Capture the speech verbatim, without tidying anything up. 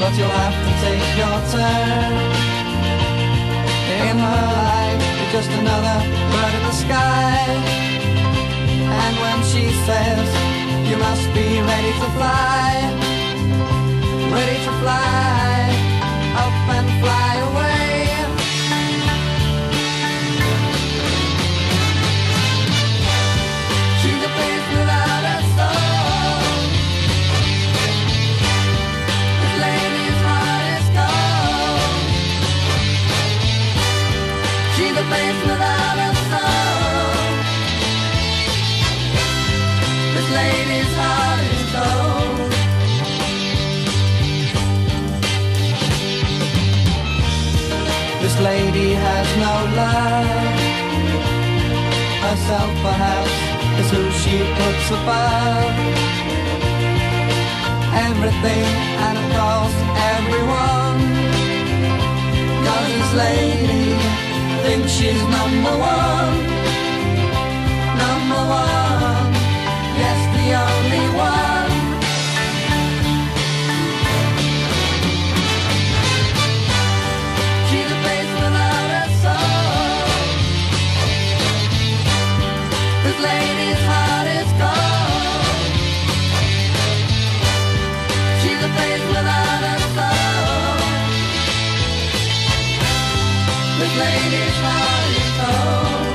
but you'll have to take your turn. In her life, you're just another bird in the sky. And when she says you must be ready to fly, ready to fly, up and fly away. She's a face without a soul. This lady's heart is cold. She's a face without a soul. This lady's heart is cold. This lady has no love. Herself perhaps is who she puts above everything and of course everyone. 'Cause this lady thinks she's number one. Number one, yes, the only one. She's a face without a soul. This lady's heart is cold. She's a face without a soul. This lady's heart is cold.